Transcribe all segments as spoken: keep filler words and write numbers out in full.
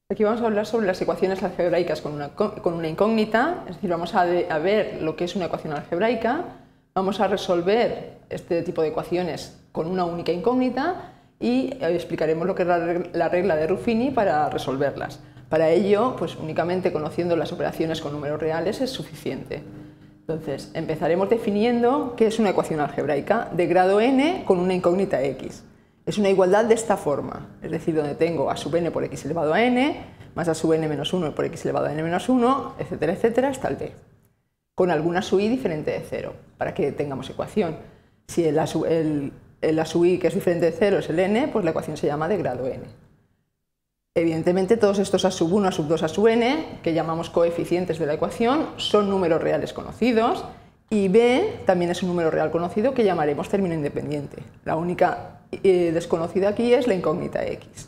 Aquí vamos a hablar sobre las ecuaciones algebraicas con una, con una incógnita, es decir, vamos a, de, a ver lo que es una ecuación algebraica, vamos a resolver este tipo de ecuaciones con una única incógnita y explicaremos lo que es la, la regla de Ruffini para resolverlas. Para ello, pues únicamente conociendo las operaciones con números reales es suficiente. Entonces, empezaremos definiendo qué es una ecuación algebraica de grado n con una incógnita x. Es una igualdad de esta forma, es decir, donde tengo a sub n por x elevado a n, más a sub n menos uno por x elevado a n menos uno, etcétera, etcétera, hasta el b, con alguna sub i diferente de cero, para que tengamos ecuación. Si el a sub, el, el a sub i que es diferente de cero es el n, pues la ecuación se llama de grado n. Evidentemente, todos estos a sub uno, a sub dos, a sub n, que llamamos coeficientes de la ecuación, son números reales conocidos, y b también es un número real conocido que llamaremos término independiente. La única eh, desconocida aquí es la incógnita x.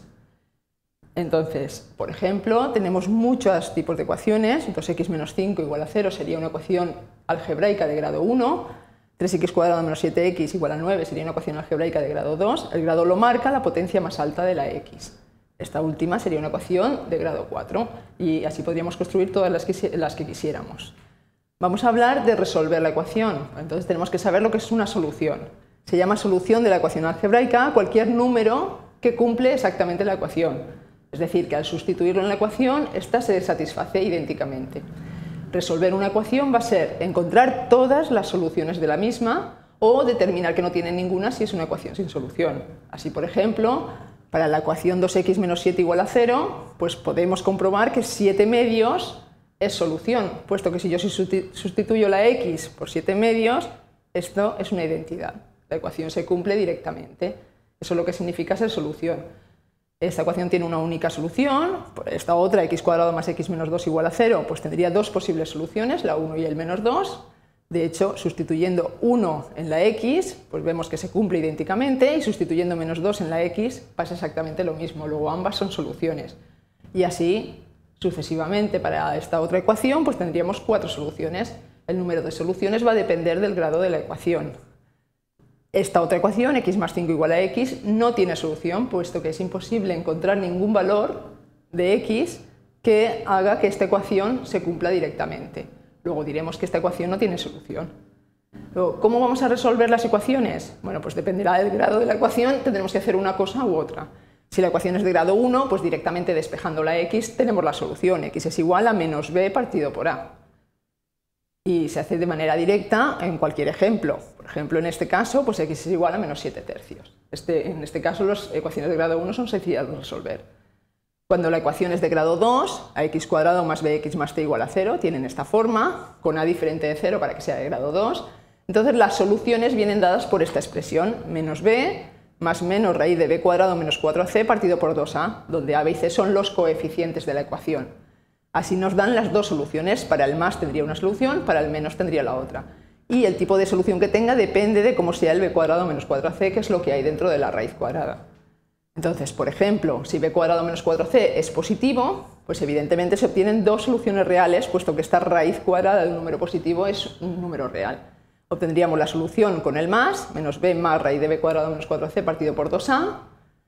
Entonces, por ejemplo, tenemos muchos tipos de ecuaciones. Entonces, x menos cinco igual a cero sería una ecuación algebraica de grado uno, tres x cuadrado menos siete x igual a nueve sería una ecuación algebraica de grado dos, el grado lo marca la potencia más alta de la x. Esta última sería una ecuación de grado cuatro y así podríamos construir todas las que, las que quisiéramos. Vamos a hablar de resolver la ecuación, entonces tenemos que saber lo que es una solución. Se llama solución de la ecuación algebraica cualquier número que cumple exactamente la ecuación, es decir, que al sustituirlo en la ecuación, ésta se satisface idénticamente. Resolver una ecuación va a ser encontrar todas las soluciones de la misma o determinar que no tiene ninguna si es una ecuación sin solución. Así, por ejemplo, para la ecuación dos x menos siete igual a cero, pues podemos comprobar que siete medios es solución, puesto que si yo sustituyo la x por siete medios, esto es una identidad. La ecuación se cumple directamente. Eso lo que significa ser solución. Esta ecuación tiene una única solución, esta otra, x cuadrado más x menos dos igual a cero, pues tendría dos posibles soluciones, la uno y el menos dos. De hecho, sustituyendo uno en la x, pues vemos que se cumple idénticamente, y sustituyendo menos dos en la x pasa exactamente lo mismo, luego ambas son soluciones. Y así sucesivamente para esta otra ecuación, pues tendríamos cuatro soluciones. El número de soluciones va a depender del grado de la ecuación. Esta otra ecuación, x más cinco igual a x, no tiene solución, puesto que es imposible encontrar ningún valor de x que haga que esta ecuación se cumpla directamente. Luego diremos que esta ecuación no tiene solución. Luego, ¿cómo vamos a resolver las ecuaciones? Bueno, pues dependerá del grado de la ecuación, tendremos que hacer una cosa u otra. Si la ecuación es de grado uno, pues directamente despejando la x tenemos la solución, x es igual a menos b partido por a. Y se hace de manera directa en cualquier ejemplo. Por ejemplo, en este caso, pues x es igual a menos siete tercios. Este, en este caso, las ecuaciones de grado uno son sencillas de resolver. Cuando la ecuación es de grado dos, a x cuadrado más bx más c igual a cero, tienen esta forma, con a diferente de cero para que sea de grado dos. Entonces, las soluciones vienen dadas por esta expresión, menos b más menos raíz de b cuadrado menos cuatro c partido por dos a, donde a, b y c son los coeficientes de la ecuación. Así nos dan las dos soluciones, para el más tendría una solución, para el menos tendría la otra. Y el tipo de solución que tenga depende de cómo sea el b cuadrado menos cuatro c, que es lo que hay dentro de la raíz cuadrada. Entonces, por ejemplo, si b cuadrado menos cuatro c es positivo, pues evidentemente se obtienen dos soluciones reales, puesto que esta raíz cuadrada de un número positivo es un número real. Obtendríamos la solución con el más, menos b más raíz de b cuadrado menos cuatro c partido por dos a,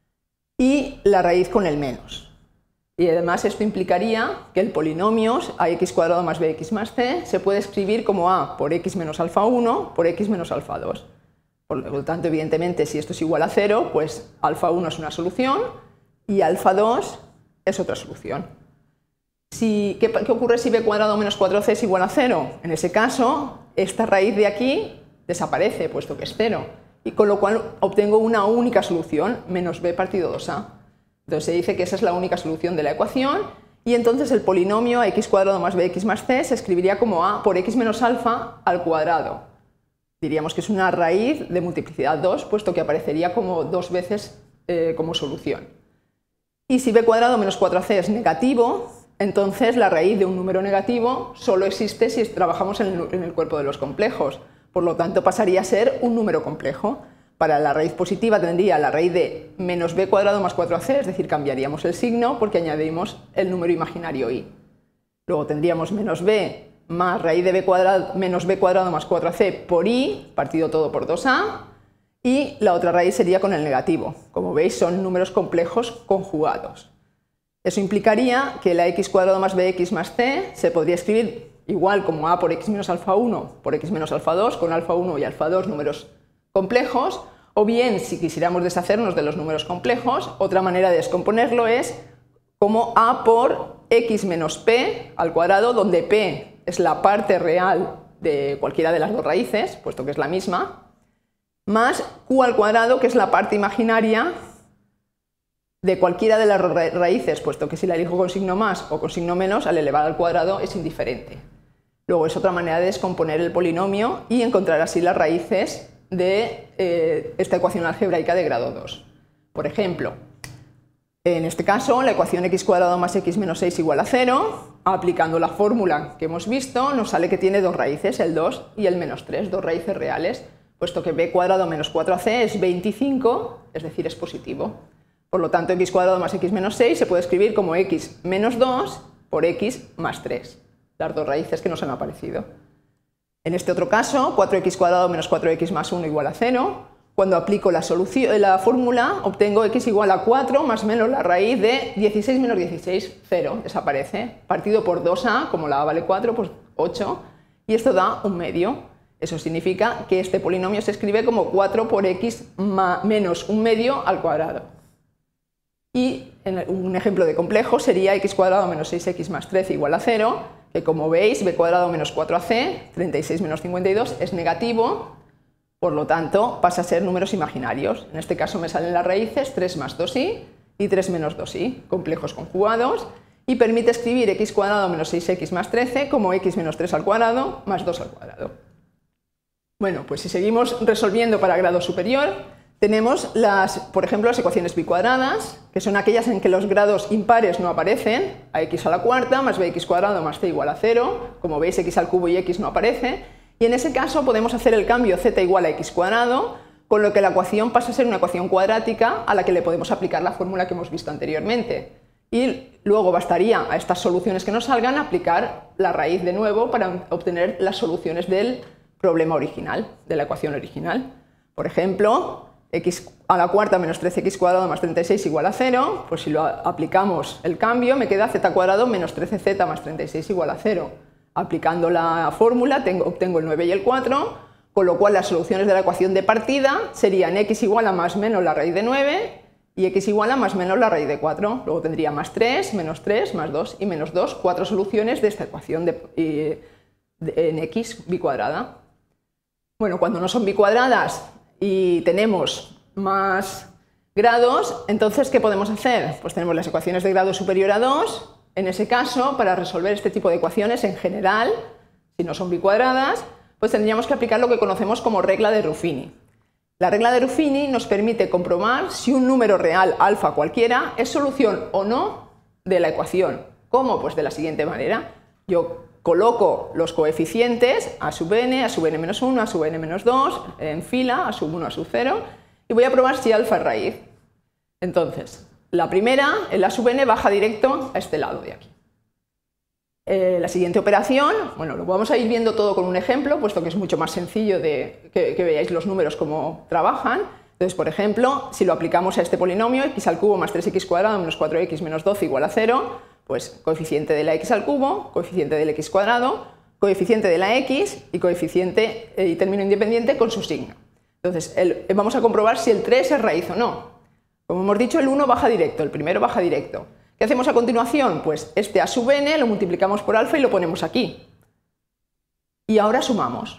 y la raíz con el menos. Y además esto implicaría que el polinomio ax cuadrado más bx más c se puede escribir como a por x menos alfa uno por x menos alfa dos. Por lo tanto, evidentemente, si esto es igual a cero, pues alfa uno es una solución y alfa dos es otra solución. Si, ¿qué, ¿Qué ocurre si b cuadrado menos cuatro c es igual a cero? En ese caso, esta raíz de aquí desaparece, puesto que es cero, y con lo cual obtengo una única solución, menos b partido dos a. Entonces se dice que esa es la única solución de la ecuación, y entonces el polinomio x cuadrado más bx más c se escribiría como a por x menos alfa al cuadrado. Diríamos que es una raíz de multiplicidad dos, puesto que aparecería como dos veces eh, como solución. Y si b cuadrado menos cuatro c es negativo, entonces la raíz de un número negativo solo existe si trabajamos en el, en el cuerpo de los complejos. Por lo tanto, pasaría a ser un número complejo. Para la raíz positiva tendría la raíz de menos b cuadrado más cuatro c, es decir, cambiaríamos el signo porque añadimos el número imaginario i. Luego tendríamos menos b más raíz de b cuadrado menos b cuadrado más cuatro c por i, partido todo por dos a, y la otra raíz sería con el negativo. Como veis, son números complejos conjugados. Eso implicaría que la x cuadrado más bx más c se podría escribir igual como a por x menos alfa uno por x menos alfa dos, con alfa uno y alfa dos números complejos, o bien, si quisiéramos deshacernos de los números complejos, otra manera de descomponerlo es como a por x menos p al cuadrado, donde p es la parte real de cualquiera de las dos raíces, puesto que es la misma, más q al cuadrado, que es la parte imaginaria de cualquiera de las ra raíces, puesto que si la elijo con signo más o con signo menos, al elevar al cuadrado es indiferente. Luego es otra manera de descomponer el polinomio y encontrar así las raíces de eh, esta ecuación algebraica de grado dos. Por ejemplo, en este caso la ecuación x cuadrado más x menos seis igual a cero, aplicando la fórmula que hemos visto, nos sale que tiene dos raíces, el dos y el menos tres, dos raíces reales, puesto que b cuadrado menos cuatro a c es veinticinco, es decir, es positivo. Por lo tanto, x cuadrado más x menos seis se puede escribir como x menos dos por x más tres, las dos raíces que nos han aparecido. En este otro caso, cuatro x cuadrado menos cuatro x más uno igual a cero. Cuando aplico la, solución, la fórmula, obtengo x igual a cuatro más menos la raíz de dieciséis menos dieciséis, cero, desaparece. Partido por dos a, como la a vale cuatro, pues ocho, y esto da un medio. Eso significa que este polinomio se escribe como cuatro por x menos un medio al cuadrado. Y un ejemplo de complejo sería x cuadrado menos seis x más trece igual a cero, que como veis, b cuadrado menos cuatro a c, treinta y seis menos cincuenta y dos, es negativo, por lo tanto pasa a ser números imaginarios. En este caso me salen las raíces tres más dos y y tres menos dos y, complejos conjugados, y permite escribir x cuadrado menos seis x más trece como x menos tres al cuadrado más dos al cuadrado. Bueno, pues si seguimos resolviendo para grado superior, tenemos, las, por ejemplo, las ecuaciones bicuadradas, que son aquellas en que los grados impares no aparecen, a x a la cuarta más bx cuadrado más c igual a cero, como veis x al cubo y x no aparece, y en ese caso podemos hacer el cambio z igual a x cuadrado, con lo que la ecuación pasa a ser una ecuación cuadrática a la que le podemos aplicar la fórmula que hemos visto anteriormente. Y luego bastaría a estas soluciones que nos salgan aplicar la raíz de nuevo para obtener las soluciones del problema original, de la ecuación original. Por ejemplo, x a la cuarta menos trece x cuadrado más treinta y seis igual a cero, pues si lo aplicamos el cambio me queda z cuadrado menos trece z más treinta y seis igual a cero. Aplicando la fórmula tengo, obtengo el nueve y el cuatro, con lo cual las soluciones de la ecuación de partida serían x igual a más menos la raíz de nueve y x igual a más menos la raíz de cuatro. Luego tendría más tres, menos tres, más dos y menos dos, cuatro soluciones de esta ecuación de, eh, de, en x bicuadrada. Bueno, cuando no son bicuadradas y tenemos más grados, entonces ¿qué podemos hacer? Pues tenemos las ecuaciones de grado superior a dos. En ese caso, para resolver este tipo de ecuaciones en general, si no son bicuadradas, pues tendríamos que aplicar lo que conocemos como regla de Ruffini. La regla de Ruffini nos permite comprobar si un número real alfa cualquiera es solución o no de la ecuación. ¿Cómo? Pues de la siguiente manera. Yo coloco los coeficientes a sub n, a sub n menos uno, a sub n menos dos, en fila, a sub uno, a sub cero, y voy a probar si alfa es raíz. Entonces, la primera, el a sub n, baja directo a este lado de aquí. Eh, la siguiente operación, bueno, lo vamos a ir viendo todo con un ejemplo, puesto que es mucho más sencillo de que, que veáis los números cómo trabajan. Entonces, por ejemplo, si lo aplicamos a este polinomio, x al cubo más tres x cuadrado menos cuatro x menos doce igual a cero, pues coeficiente de la x al cubo, coeficiente del x cuadrado, coeficiente de la x y coeficiente eh, y término independiente con su signo. Entonces, el, vamos a comprobar si el tres es raíz o no. Como hemos dicho, el uno baja directo, el primero baja directo. ¿Qué hacemos a continuación? Pues este a sub n lo multiplicamos por alfa y lo ponemos aquí. Y ahora sumamos.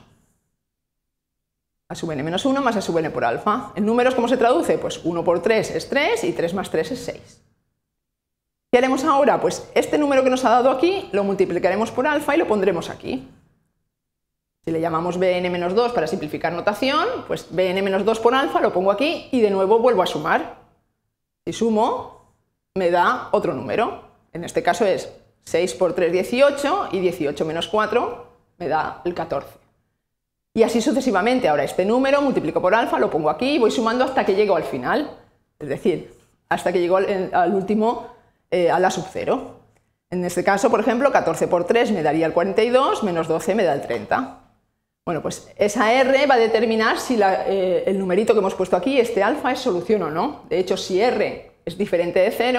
A sub n menos uno más a sub n por alfa. ¿En números cómo se traduce? Pues uno por tres es tres y tres más tres es seis. ¿Qué haremos ahora? Pues este número que nos ha dado aquí lo multiplicaremos por alfa y lo pondremos aquí. Si le llamamos bn menos dos para simplificar notación, pues bn menos dos por alfa lo pongo aquí y de nuevo vuelvo a sumar. Si sumo, me da otro número. En este caso es seis por tres, dieciocho, y dieciocho menos cuatro me da el catorce. Y así sucesivamente. Ahora este número multiplico por alfa, lo pongo aquí y voy sumando hasta que llego al final. Es decir, hasta que llego al, al último, eh, a la sub cero. En este caso, por ejemplo, catorce por tres me daría el cuarenta y dos, menos doce me da el treinta. Bueno, pues esa R va a determinar si la, eh, el numerito que hemos puesto aquí, este alfa, es solución o no. De hecho, si R es diferente de cero,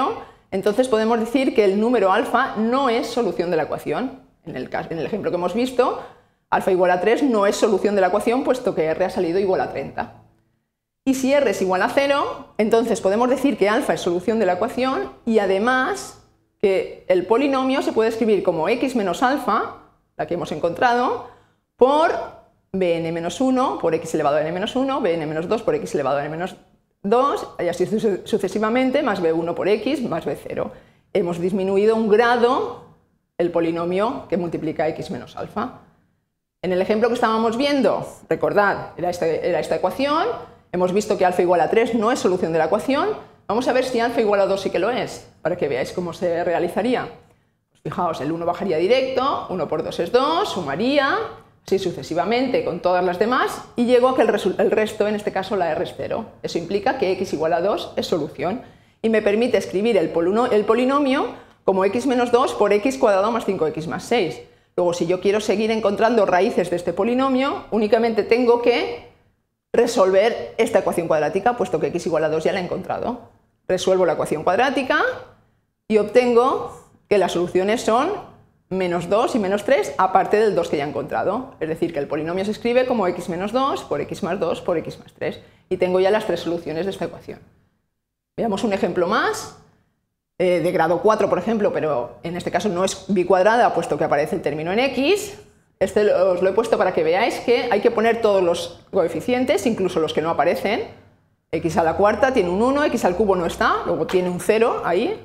entonces podemos decir que el número alfa no es solución de la ecuación. En el, caso, en el ejemplo que hemos visto, alfa igual a tres no es solución de la ecuación puesto que r ha salido igual a treinta. Y si r es igual a cero, entonces podemos decir que alfa es solución de la ecuación y además que el polinomio se puede escribir como x menos alfa, la que hemos encontrado, por bn menos uno por x elevado a n menos uno, bn menos dos por x elevado a n menos dos, y así sucesivamente, más b uno por x más b cero. Hemos disminuido un grado el polinomio que multiplica x menos alfa. En el ejemplo que estábamos viendo, recordad, era esta, era esta ecuación, hemos visto que alfa igual a tres no es solución de la ecuación. Vamos a ver si alfa igual a dos sí que lo es, para que veáis cómo se realizaría. Pues fijaos, el uno bajaría directo, uno por dos es dos, sumaría, así sucesivamente con todas las demás, y llego a que el, el resto, en este caso la r es cero. Eso implica que x igual a dos es solución, y me permite escribir el, poluno, el polinomio como x menos dos por x cuadrado más cinco x más seis. Luego, si yo quiero seguir encontrando raíces de este polinomio, únicamente tengo que resolver esta ecuación cuadrática, puesto que x igual a dos ya la he encontrado. Resuelvo la ecuación cuadrática y obtengo que las soluciones son menos dos y menos tres, aparte del dos que ya he encontrado. Es decir, que el polinomio se escribe como x menos dos por x más dos por x más tres. Y tengo ya las tres soluciones de esta ecuación. Veamos un ejemplo más, eh, de grado cuatro, por ejemplo, pero en este caso no es bicuadrada, puesto que aparece el término en x. Este os lo he puesto para que veáis que hay que poner todos los coeficientes, incluso los que no aparecen. X a la cuarta tiene un uno, x al cubo no está, luego tiene un cero ahí.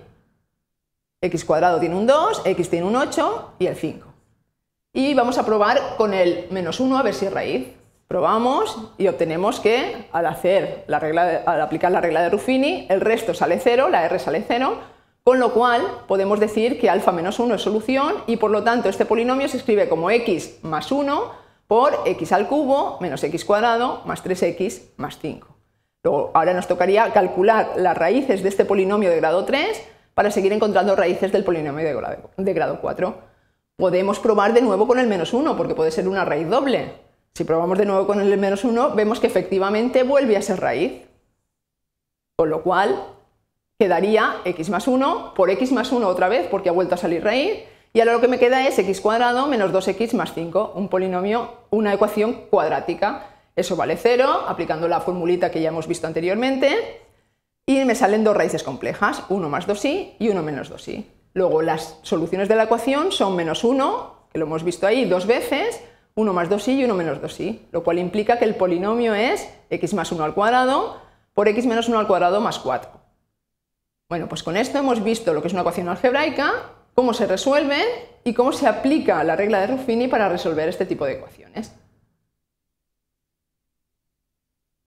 X cuadrado tiene un dos, x tiene un ocho y el cinco. Y vamos a probar con el menos uno a ver si es raíz. Probamos y obtenemos que al, hacer la regla de, al aplicar la regla de Ruffini, el resto sale cero, la r sale cero, con lo cual podemos decir que alfa menos uno es solución y por lo tanto este polinomio se escribe como x más uno por x al cubo menos x cuadrado más tres x más cinco. Luego, ahora nos tocaría calcular las raíces de este polinomio de grado tres para seguir encontrando raíces del polinomio de grado, de grado cuatro. Podemos probar de nuevo con el menos uno porque puede ser una raíz doble. Si probamos de nuevo con el menos uno, vemos que efectivamente vuelve a ser raíz. Con lo cual, quedaría x más uno por x más uno otra vez, porque ha vuelto a salir raíz, y ahora lo que me queda es x cuadrado menos dos x más cinco, un polinomio, una ecuación cuadrática. Eso vale cero, aplicando la formulita que ya hemos visto anteriormente, y me salen dos raíces complejas, uno más dos y y uno menos dos y. Luego las soluciones de la ecuación son menos uno, que lo hemos visto ahí dos veces, uno más dos y y uno menos dos y, lo cual implica que el polinomio es x más uno al cuadrado por x menos uno al cuadrado más cuatro. Bueno, pues con esto hemos visto lo que es una ecuación algebraica, cómo se resuelve y cómo se aplica la regla de Ruffini para resolver este tipo de ecuaciones.